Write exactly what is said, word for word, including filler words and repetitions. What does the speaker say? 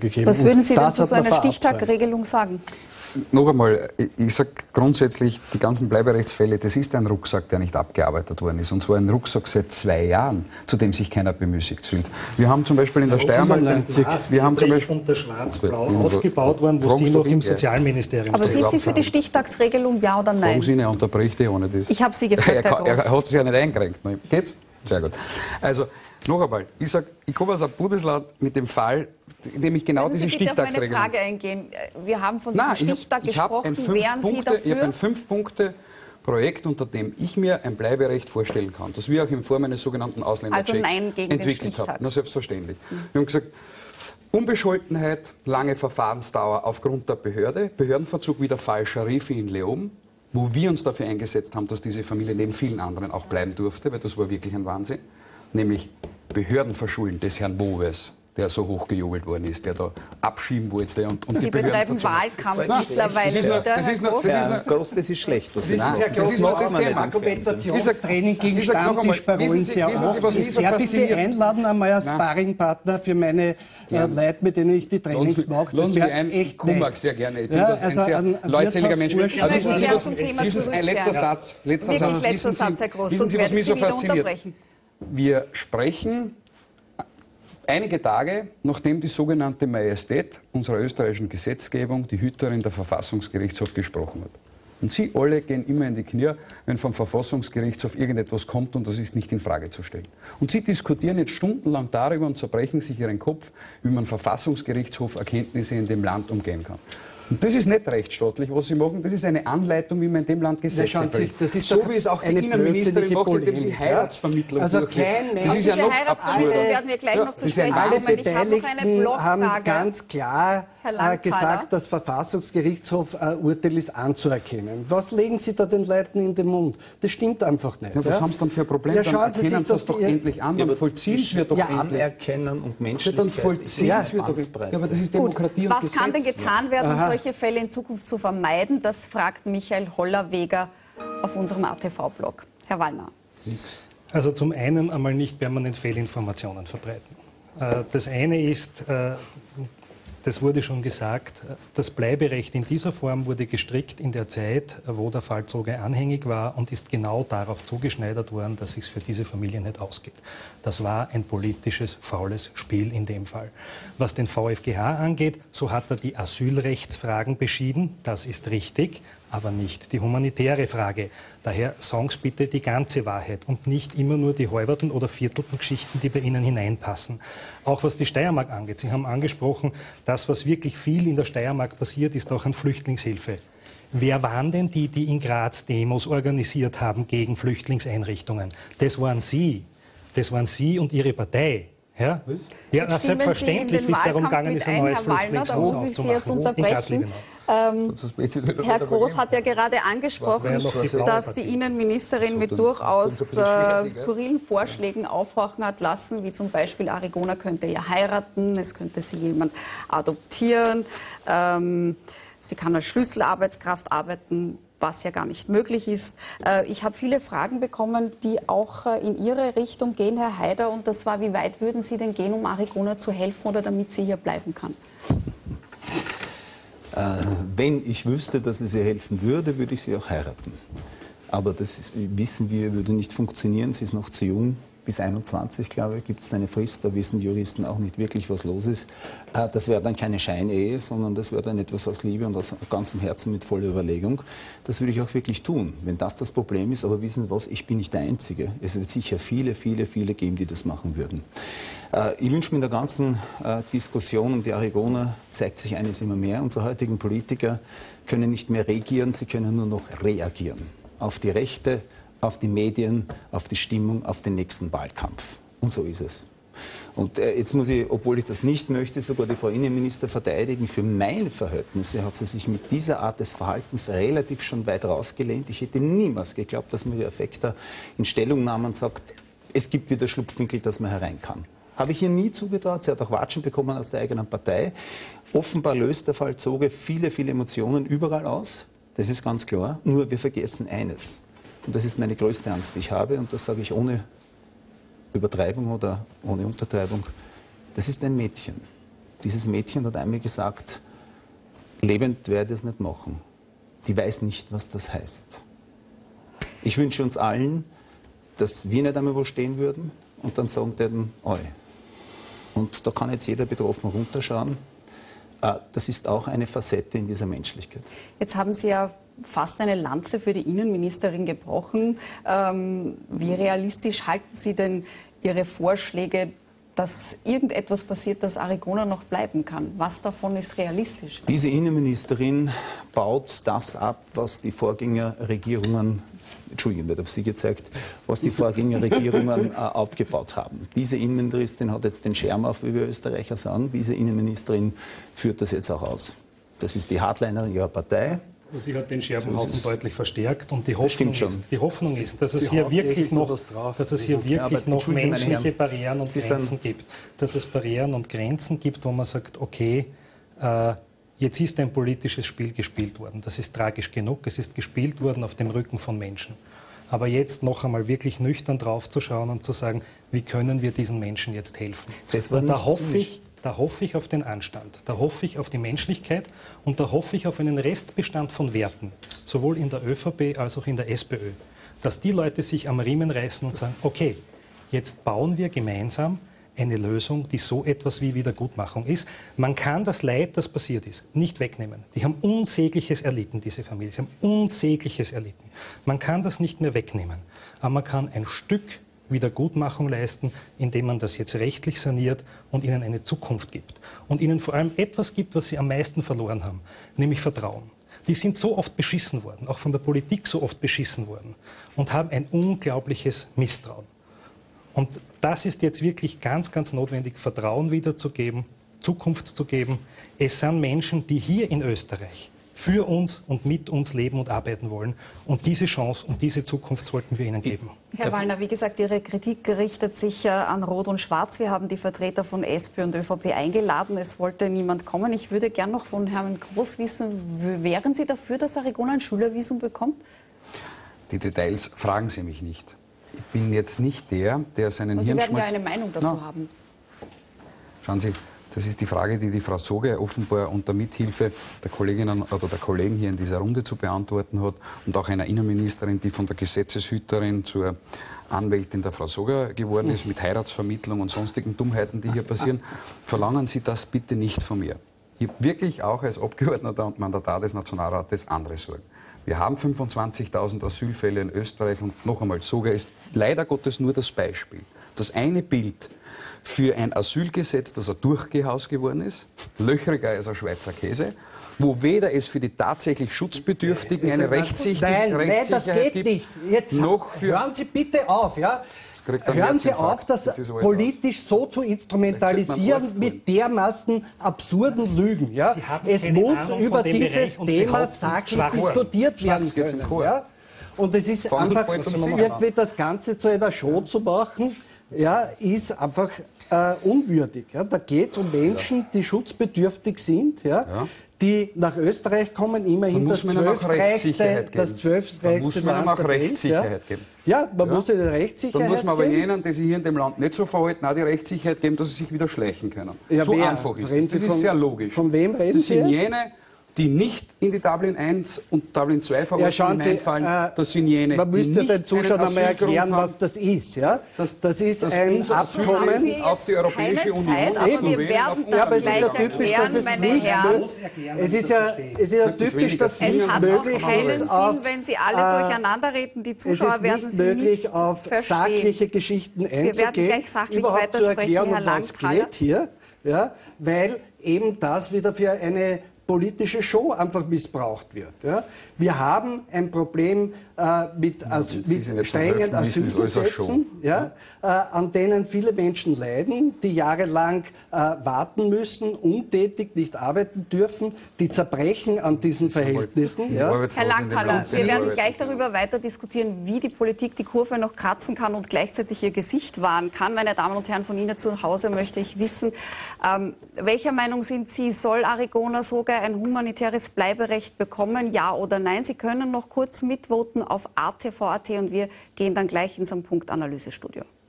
gegeben. Was würden Sie Und denn zu das so hat man einer verabsäumt. Stichtagregelung sagen? Noch einmal, ich sage grundsätzlich, die ganzen Bleiberechtsfälle, das ist ein Rucksack, der nicht abgearbeitet worden ist. Und zwar ein Rucksack seit zwei Jahren, zu dem sich keiner bemüßigt fühlt. Wir haben zum Beispiel in der Steiermark... Wir haben zum Beispiel unter Schwarz-Blau Gut, aufgebaut worden, wo fragen Sie Sie noch doch im ihn, Sozialministerium Aber sind. sind Sie für die Stichtagsregelung, ja oder Fragen nein? Sie ihn, er unterbricht die ohne das. Ich habe Sie gefragt, er, Herr kann- er Groß. hat sich ja nicht eingerenkt. Geht's? Sehr gut. Also, noch einmal, ich sage, ich komme aus einem Bundesland mit dem Fall, in dem ich genau Würden diese Sie bitte auf meine Stichtagsregelung... Frage eingehen? Wir haben von Nein, diesem Stichtag ich habe hab ein gesprochen. Wären Sie Fünf-Punkte- ich habe dafür? ein Fünf-Punkte-Projekt, unter dem ich mir ein Bleiberecht vorstellen kann, das wir auch in Form eines sogenannten Ausländerchecks Also nein gegen den entwickelt haben. Stichtag. Na, selbstverständlich. Wir haben gesagt, Unbescholtenheit, lange Verfahrensdauer aufgrund der Behörde, Behördenverzug wie der Fall Sharifi in Leoben, wo wir uns dafür eingesetzt haben, dass diese Familie neben vielen anderen auch bleiben durfte, weil das war wirklich ein Wahnsinn, nämlich Behördenverschulden des Herrn Woves, der so hochgejubelt worden ist, der da abschieben wollte. Und, und Sie die Behörden betreiben verzogen. Wahlkampf Das mittlerweile ist nur- wieder, das Herr ist nur- Groß. das ist Herr nur- Groß, das ist schlecht, was Sie Nein, sagen. das ist nur das Thema. Argumentationstraining gegen Ich sag noch einmal, Stammtischparolen wissen Sie- sehr wissen Sie, was mich oft. so Ich werde Sie fasziniert? einladen, einmal als Nein. Sparringpartner für meine äh, Leute, mit denen ich die Trainings mache. Lassen Sie mich wäre ein, echt ich komme nett. sehr gerne. Ich bin Ja, das also ein sehr ein- ein leutseliger Mensch. Wirtschaftsburschen. Aber Wir wissen möchten Sie, gerne was, zum Thema wissen Sie, ein letzter zurückkehren. Satz. Letzter Wirklich Satz. letzter Wissen Sie, Satz, Herr Groß, wissen sonst Sie, was werde mich ich so Sie wieder fasziniert? unterbrechen. Wir sprechen einige Tage, nachdem die sogenannte Majestät unserer österreichischen Gesetzgebung, die Hüterin der Verfassungsgerichtshof, gesprochen hat. Und Sie alle gehen immer in die Knie, wenn vom Verfassungsgerichtshof irgendetwas kommt und das ist nicht in Frage zu stellen. Und Sie diskutieren jetzt stundenlang darüber und zerbrechen sich Ihren Kopf, wie man Verfassungsgerichtshof Erkenntnisse in dem Land umgehen kann. Und das ist nicht rechtsstaatlich, was Sie machen. Das ist eine Anleitung, wie man in dem Land Gesetze schauen Sie, bricht. das ist So doch wie es auch die eine Innenministerin blödsinnige macht, indem sie Polemik, Heiratsvermittlung Also durchführt. kein Mensch- Das ist ja Diese noch Heiratsvermittlung absurder. werden wir gleich Ja, noch zu das ist ein sprechen Alle kommen. Ich habe noch eine Beteiligten haben Blogfrage. ganz klar Herr äh, Landthaler. gesagt, das Verfassungsgerichtshof äh, Urteil ist anzuerkennen. Was legen Sie da den Leuten in den Mund? Das stimmt einfach nicht. Ja, was ja? haben Sie dann für ein Problem? Ja, Dann schauen Sie erkennen sich Sie es doch doch die- endlich an, Ja, dann aber vollziehen Sie es doch ja, endlich. Anerkennen und Ja, dann Menschlichkeit vollziehen Ja, Sie es doch. Bandbreite. Ja, aber das ist Demokratie und Was Gesetz. kann denn getan werden, um Aha. solche Fälle in Zukunft zu vermeiden? Das fragt Michael Hollerweger auf unserem A T V-Blog. Herr Wallner. Also zum einen einmal nicht permanent Fehlinformationen verbreiten. Äh, Das eine ist, äh, das wurde schon gesagt, das Bleiberecht in dieser Form wurde gestrickt in der Zeit, wo der Fallzeuge anhängig war und ist genau darauf zugeschneidert worden, dass es für diese Familie nicht ausgeht. Das war ein politisches, faules Spiel in dem Fall. Was den V f G H angeht, so hat er die Asylrechtsfragen beschieden, das ist richtig, aber nicht die humanitäre Frage. Daher sagen Sie bitte die ganze Wahrheit und nicht immer nur die halberten oder viertelten Geschichten, die bei Ihnen hineinpassen. Auch was die Steiermark angeht. Sie haben angesprochen, das, was wirklich viel in der Steiermark passiert, ist auch an Flüchtlingshilfe. Wer waren denn die, die in Graz Demos organisiert haben gegen Flüchtlingseinrichtungen? Das waren Sie. Das waren Sie und Ihre Partei. Ja, ja na, Jetzt stimmen selbstverständlich, Sie in wie es den darum Wahlkampf gegangen mit ist, ein ein, neues Herr Wallner, da Flüchtlingshaus muss ich Sie jetzt aufzumachen. In unterbrechen. Graz-Liebenau. Ähm, Herr Groß hat ja gerade angesprochen, noch die blaue dass Partie? die Innenministerin mit durchaus äh, skurrilen Vorschlägen aufhorchen hat lassen, wie zum Beispiel Arigona könnte ja heiraten, es könnte sie jemand adoptieren, ähm, sie kann als Schlüsselarbeitskraft arbeiten, was ja gar nicht möglich ist. Äh, ich habe viele Fragen bekommen, die auch äh, in Ihre Richtung gehen, Herr Haider, und das war, wie weit würden Sie denn gehen, um Arigona zu helfen oder damit sie hier bleiben kann? Äh, wenn ich wüsste, dass es ihr helfen würde, würde ich sie auch heiraten. Aber das ist, wissen wir, würde nicht funktionieren. Sie ist noch zu jung. Bis einundzwanzig, glaube ich, gibt es eine Frist. Da wissen die Juristen auch nicht wirklich, was los ist. Äh, das wäre dann keine Scheinehe, sondern das wäre dann etwas aus Liebe und aus ganzem Herzen mit voller Überlegung. Das würde ich auch wirklich tun, wenn das das Problem ist. Aber wissen Sie was, ich bin nicht der Einzige. Es wird sicher viele, viele, viele geben, die das machen würden. Äh, ich wünsche mir in der ganzen äh, Diskussion um die Arigona zeigt sich eines immer mehr. Unsere heutigen Politiker können nicht mehr regieren, sie können nur noch reagieren. Auf die Rechte, auf die Medien, auf die Stimmung, auf den nächsten Wahlkampf. Und so ist es. Und äh, jetzt muss ich, obwohl ich das nicht möchte, sogar die Frau Innenminister verteidigen. Für meine Verhältnisse hat sie sich mit dieser Art des Verhaltens relativ schon weit rausgelehnt. Ich hätte niemals geglaubt, dass Maria Fekter in Stellungnahmen sagt, es gibt wieder Schlupfwinkel, dass man herein kann. Habe ich ihr nie zugetraut. Sie hat auch Watschen bekommen aus der eigenen Partei. Offenbar löst der Fall Zoge viele, viele Emotionen überall aus. Das ist ganz klar. Nur wir vergessen eines. Und das ist meine größte Angst, die ich habe. Und das sage ich ohne Übertreibung oder ohne Untertreibung. Das ist ein Mädchen. Dieses Mädchen hat einmal gesagt, lebend werde ich es nicht machen. Die weiß nicht, was das heißt. Ich wünsche uns allen, dass wir nicht einmal wo stehen würden und dann sagen würden, oi. Und da kann jetzt jeder betroffen runterschauen. Das ist auch eine Facette in dieser Menschlichkeit. Jetzt haben Sie ja fast eine Lanze für die Innenministerin gebrochen. Ähm, wie realistisch halten Sie denn Ihre Vorschläge, dass irgendetwas passiert, dass Arrigona noch bleiben kann? Was davon ist realistisch? Diese Innenministerin baut das ab, was die Vorgängerregierungen, Entschuldigung, wird auf Sie gezeigt, was die Vorgängerregierungen äh, aufgebaut haben. Diese Innenministerin hat jetzt den Schirm auf, wie wir Österreicher sagen. Diese Innenministerin führt das jetzt auch aus. Das ist die Hardlinerin ihrer Partei. Sie hat den Scherbenhaufen so deutlich verstärkt und die Hoffnung, ist, die Hoffnung ist, dass es Sie hier wirklich noch, drauf. dass es hier wirklich ja, noch menschliche Barrieren und Sie Grenzen gibt. Dass es Barrieren und Grenzen gibt, wo man sagt, okay, äh, jetzt ist ein politisches Spiel gespielt worden. Das ist tragisch genug. Es ist gespielt worden auf dem Rücken von Menschen. Aber jetzt noch einmal wirklich nüchtern drauf zu schauen und zu sagen, wie können wir diesen Menschen jetzt helfen? Und da hoffe ich, Da hoffe ich auf den Anstand, da hoffe ich auf die Menschlichkeit und da hoffe ich auf einen Restbestand von Werten, sowohl in der ÖVP als auch in der SPÖ, dass die Leute sich am Riemen reißen und sagen, okay, jetzt bauen wir gemeinsam eine Lösung, die so etwas wie Wiedergutmachung ist. Man kann das Leid, das passiert ist, nicht wegnehmen. Die haben Unsägliches erlitten, diese Familie. Sie haben Unsägliches erlitten. Man kann das nicht mehr wegnehmen, aber man kann ein Stück Wiedergutmachung leisten, indem man das jetzt rechtlich saniert und ihnen eine Zukunft gibt. Und ihnen vor allem etwas gibt, was sie am meisten verloren haben, nämlich Vertrauen. Die sind so oft beschissen worden, auch von der Politik so oft beschissen worden und haben ein unglaubliches Misstrauen. Und das ist jetzt wirklich ganz, ganz notwendig, Vertrauen wiederzugeben, Zukunft zu geben. Es sind Menschen, die hier in Österreich für uns und mit uns leben und arbeiten wollen. Und diese Chance und diese Zukunft sollten wir ihnen geben. Herr Wallner, wie gesagt, Ihre Kritik richtet sich an Rot und Schwarz. Wir haben die Vertreter von SPÖ und ÖVP eingeladen. Es wollte niemand kommen. Ich würde gern noch von Herrn Groß wissen, wären Sie dafür, dass Arrigona ein Schülervisum bekommt? Die Details fragen Sie mich nicht. Ich bin jetzt nicht der, der seinen Aber Sie Hirnschmalz... werden ja eine Meinung dazu no. haben. Schauen Sie, das ist die Frage, die die Frau Soge offenbar unter Mithilfe der Kolleginnen oder der Kollegen hier in dieser Runde zu beantworten hat und auch einer Innenministerin, die von der Gesetzeshüterin zur Anwältin der Frau Soge geworden ist, mit Heiratsvermittlung und sonstigen Dummheiten, die hier passieren. Verlangen Sie das bitte nicht von mir. Ich habe wirklich auch als Abgeordneter und Mandatar des Nationalrates andere Sorgen. Wir haben fünfundzwanzigtausend Asylfälle in Österreich und noch einmal, Soge ist leider Gottes nur das Beispiel. Das eine Bild für ein Asylgesetz, das ein Durchgehaus geworden ist, löchriger als ein Schweizer Käse, wo weder es für die tatsächlich Schutzbedürftigen eine Rechtssicherheit, nein, nein, das geht gibt, nicht. Jetzt noch für... Hören Sie bitte auf, ja? Hören Sie auf, das politisch so zu instrumentalisieren mit dermaßen absurden Lügen. Ja? Es muss über dieses Thema sachlich diskutiert werden können. Ja? Und es ist einfach, irgendwie das Ganze zu einer Show zu machen, ja, ist einfach äh, unwürdig. Ja? Da geht es um Menschen, die schutzbedürftig sind, ja? Ja. Die nach Österreich kommen, immerhin das zwölfreichste, das zwölfreichste Land auch Rechtssicherheit geben. Ja, man ja. muss ihnen Rechtssicherheit geben. Dann muss man aber jenen, die sich hier in dem Land nicht so verhalten, auch die Rechtssicherheit geben, dass sie sich wieder schleichen können. Ja, so wer? einfach ist das. Das ist von, sehr logisch. Von wem reden das Sie sind jetzt? jene, die nicht in die Dublin eins und Dublin zwei Verordnung ja, hineinfallen, äh, das sind jene, man müsste die den Zuschauern einmal erklären, was das ist. Ja? Das, das ist das ein Abkommen auf die Europäische Union. Zeit, aber wir werden das ja, aber es ist ja typisch, dass es nicht es ist ja, es ist ja typisch, dass es nicht möglich ist, auf, wenn Sie alle durcheinander reden, die Zuschauer werden Sie möglich, nicht auf verstehen. Sachliche Geschichten einzugehen, überhaupt zu erklären, um was es geht hier, ja, weil eben das wieder für eine politische Show einfach missbraucht wird. Ja? Wir haben ein Problem äh, mit, As mit strengen Asylgesetzen, ja? äh, an denen viele Menschen leiden, die jahrelang äh, warten müssen, untätig nicht arbeiten dürfen, die zerbrechen an diesen Verhältnissen. Ja? Herr Langthaler, wir werden gleich darüber weiter diskutieren, wie die Politik die Kurve noch kratzen kann und gleichzeitig ihr Gesicht wahren kann. Meine Damen und Herren, von Ihnen zu Hause möchte ich wissen, ähm, welcher Meinung sind Sie, soll Arrigona sogar ein humanitäres Bleiberecht bekommen, ja oder nein? Sie können noch kurz mitvoten auf A T V Punkt A T und wir gehen dann gleich in so ein Punkt Analysestudio.